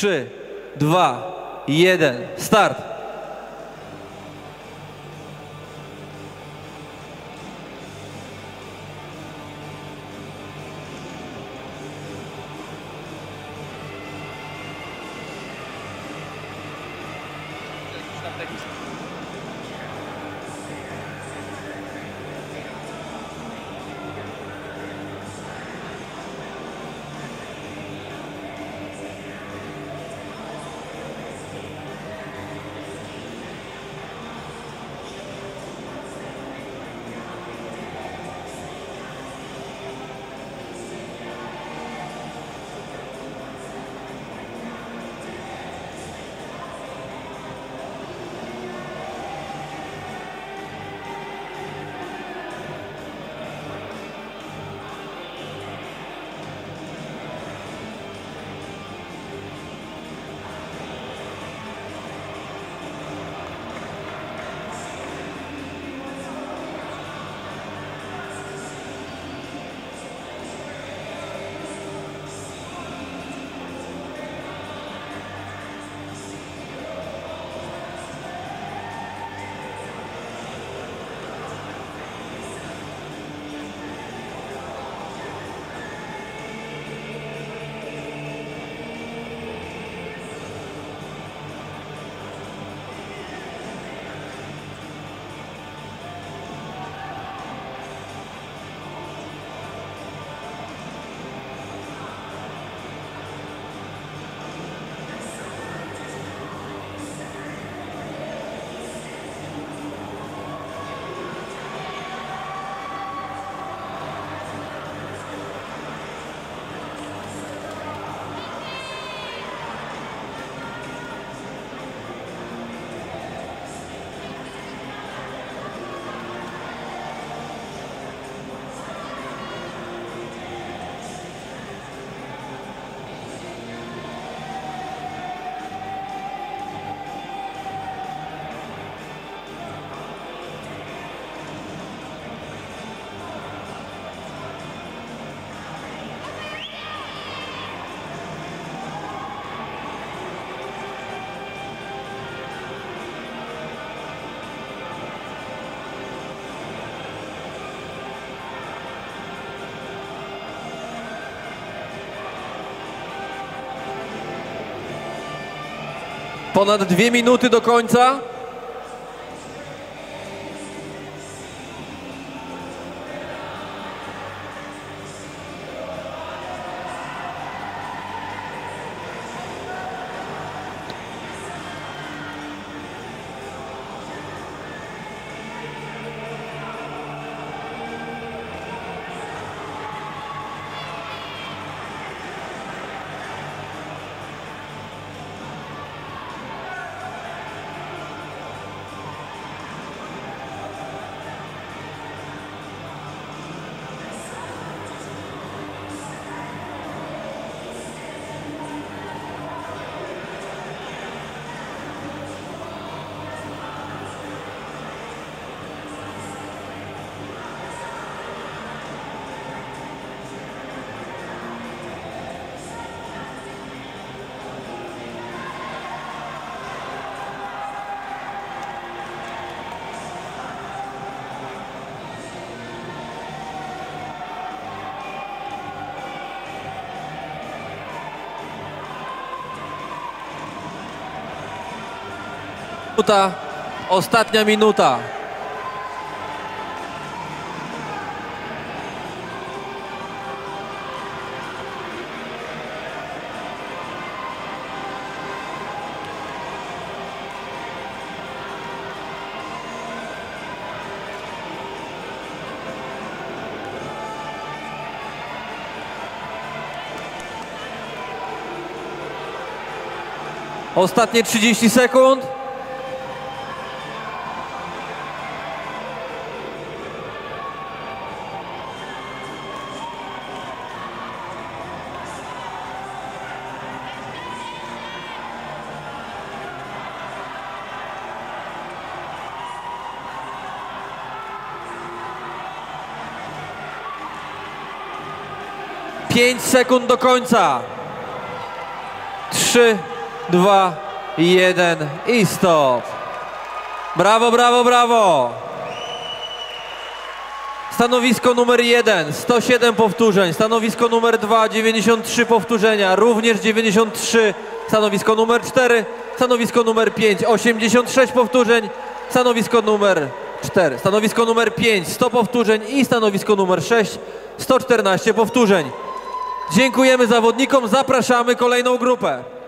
3, 2, 1, start! Ponad 2 minuty do końca. Ostatnia minuta. Ostatnie 30 sekund. Pięć sekund do końca. 3, 2, 1 i stop. Brawo, brawo, brawo. Stanowisko numer 1, 107 powtórzeń. Stanowisko numer 2, 93 powtórzenia, również 93. Stanowisko numer 4, stanowisko numer 5, 86 powtórzeń. Stanowisko numer 4, stanowisko numer 5, 100 powtórzeń i stanowisko numer 6, 114 powtórzeń. Dziękujemy zawodnikom, zapraszamy kolejną grupę.